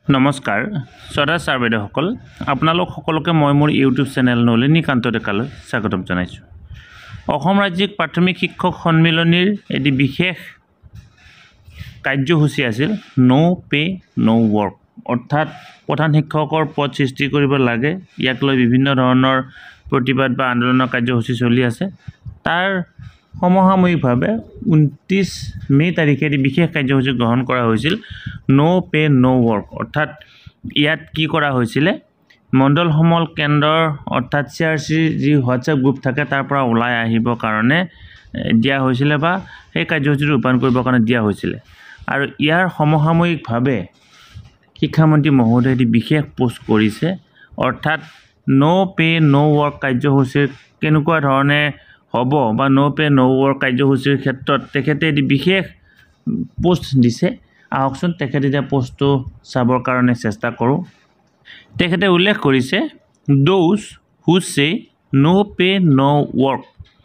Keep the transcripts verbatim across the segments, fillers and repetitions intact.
নমস্কাৰ সদা সাৰ্বেদসকল আপোনালোক সকলোকে মই মোৰ ইউটিউব চেনেল নলিনী কান্ত ডেকালৈ স্বাগতম জনাইছো। অসম ৰাজ্যিক প্ৰাথমিক শিক্ষক সন্মিলনীৰ এটি বিশেষ কাৰ্যসূচী আছিল নো পে নো ৱৰ্ক, অৰ্থাৎ প্ৰধান শিক্ষকৰ পদ সৃষ্টি কৰিব লাগে। ইয়াক লৈ বিভিন্ন ধৰণৰ প্ৰতিবাদ বা আন্দোলনৰ কাৰ্যসূচী চলি আছে। তাৰ সমসাময়িকভাৱে ঊনত্ৰিছ মে তাৰিখে এটি বিশেষ কাৰ্যসূচী গ্ৰহণ কৰা হৈছিল নো পে নো ৱৰ্ক, অৰ্থাৎ ইয়াত কি কৰা হৈছিলে মণ্ডল সমল কেন্দ্ৰৰ অৰ্থাৎ চি আৰ চিৰ যি হোৱাটছএপ গ্ৰুপ থাকে তাৰ পৰা ওলাই আহিবৰ কাৰণে দিয়া হৈছিলে বা সেই কাৰ্যসূচীটো ৰূপায়ণ কৰিবৰ কাৰণে দিয়া হৈছিলে। আৰু ইয়াৰ সমসাময়িকভাৱে শিক্ষামন্ত্ৰী মহোদয়ে এটি বিশেষ পোষ্ট কৰিছে, অৰ্থাৎ নো পে নো ৱৰ্ক কাৰ্যসূচীৰ কেনেকুৱা ধৰণে হ'ব বা নো পে নো ৱৰ্ক কাৰ্যসূচীৰ ক্ষেত্ৰত তেখেতে এটি বিশেষ পোষ্ট দিছে। আহকচোন তেখেতে দিয়া পোষ্টটো চাবৰ কাৰণে চেষ্টা কৰোঁ। তেখেতে উল্লেখ কৰিছে those who say no pay no work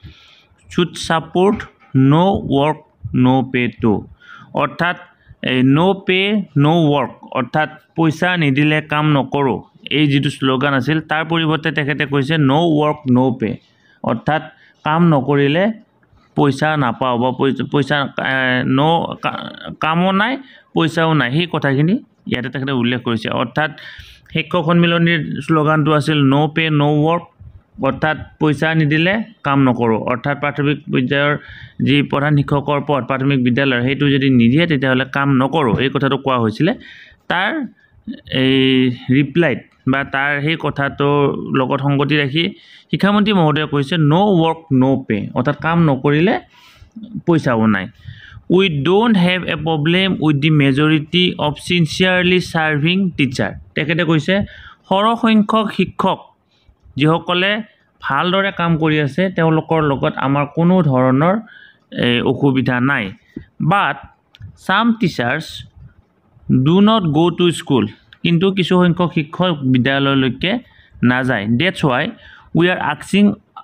should support no work no pay too, অৰ্থাৎ এই নো পে নো ৱৰ্ক অৰ্থাৎ পইচা নিদিলে কাম নকৰোঁ, এই যিটো শ্লোগান আছিল তাৰ পৰিৱৰ্তে তেখেতে কৈছে নো ৱৰ্ক নো পে, অৰ্থাৎ কাম নকৰিলে পইচা নাপাওঁ বা পইচা নো কামো নাই পইচাও নাই, সেই কথাখিনি ইয়াতে তেখেতে উল্লেখ কৰিছে। অৰ্থাৎ শিক্ষক সন্মিলনীৰ শ্লোগানটো আছিল নো পে নো ৱৰ্ক, অৰ্থাৎ পইচা নিদিলে কাম নকৰোঁ, অৰ্থাৎ প্ৰাথমিক বিদ্যালয়ৰ যি প্ৰধান শিক্ষকৰ পদ প্ৰাথমিক বিদ্যালয়ৰ সেইটো যদি নিদিয়ে তেতিয়াহ'লে কাম নকৰোঁ, এই কথাটো কোৱা হৈছিলে। তাৰ এই ৰিপ্লাইত বা তাৰ সেই কথাটোৰ লগত সংগতি ৰাখি শিক্ষামন্ত্ৰী মহোদয়ে কৈছে নো ৱৰ্ক নো পে, অৰ্থাৎ কাম নকৰিলে পইচাও নাই। We don't have a problem with the majority of sincerely serving teacher, তেখেতে কৈছে সৰহসংখ্যক শিক্ষক যিসকলে ভালদৰে কাম কৰি আছে তেওঁলোকৰ লগত আমাৰ কোনো ধৰণৰ অসুবিধা নাই। But some teachers do not go' to school, কিন্তু কিছু সংখ্যক শিক্ষক বিদ্যালয়লৈকে নাযায়। That's why we are asking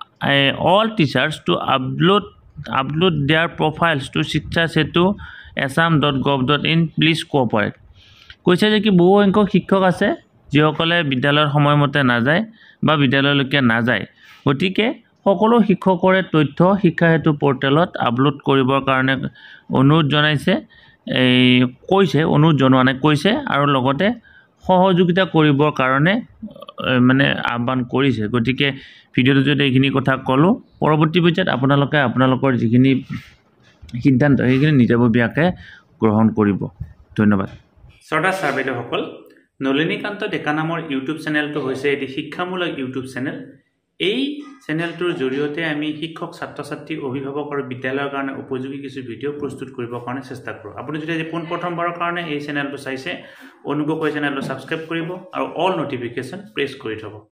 all teachers to upload upload their profiles to Shiksha Setu Assam dot gov dot in please cooperate. কৈছে যে কি বহু সংখ্যক শিক্ষক আছে যিসকলে বিদ্যালয়ৰ সময়মতে নাযায় বা বিদ্যালয়লৈকে নাযায়, গতিকে সকলো শিক্ষকৰে তথ্য শিক্ষা সেতু পৰ্টেলত আপলোড কৰিবৰ কাৰণে অনুৰোধ জনাইছে, এই কৈছে অনুৰোধ জনোৱা নাই কৈছে আৰু লগতে সহযোগিতা কৰিবৰ কাৰণে মানে আহ্বান কৰিছে। গতিকে ভিডিঅ'টো যদি এইখিনি কথা ক'লোঁ, পৰৱৰ্তী পৰ্যায়ত আপোনালোকে আপোনালোকৰ যিখিনি সিদ্ধান্ত সেইখিনি নিজাববীয়াকৈ গ্ৰহণ কৰিব। ধন্যবাদ। শ্ৰদ্ধা ছাৰ্বেদসকল, নলিনী কান্ত ডেকা নামৰ ইউটিউব চেনেলটো হৈছে এটি শিক্ষামূলক ইউটিউব চেনেল। এই চেনেলটোৰ জৰিয়তে আমি শিক্ষক ছাত্ৰ ছাত্ৰী অভিভাৱক আৰু বিদ্যালয়ৰ কাৰণে উপযোগী কিছু ভিডিঅ' প্ৰস্তুত কৰিবৰ কাৰণে চেষ্টা কৰোঁ। আপুনি যদি আজি পোনপ্ৰথমবাৰৰ কাৰণে এই চেনেলটো চাইছে অনুগ্ৰহ কৰি চেনেলটো ছাবস্ক্ৰাইব কৰিব আৰু অল নটিফিকেশ্যন প্ৰেছ কৰি থ'ব।